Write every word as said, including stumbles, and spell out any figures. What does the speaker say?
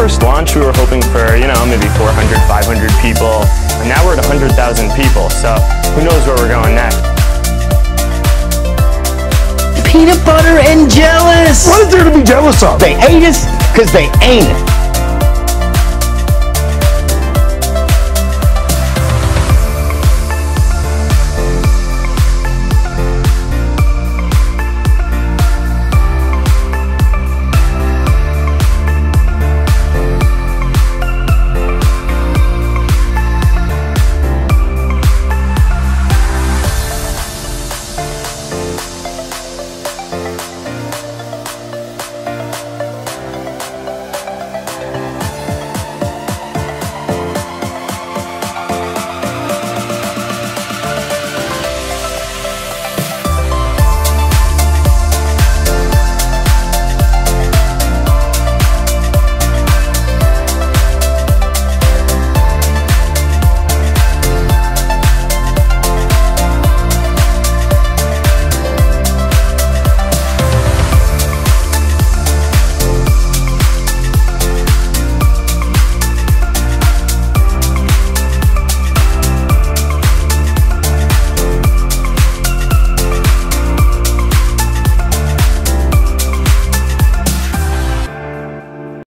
first launch, we were hoping for, you know, maybe four hundred, five hundred people, and now we're at one hundred thousand people, so who knows where we're going next. Peanut butter and jealous! What is there to be jealous of? They hate us because they ain't it.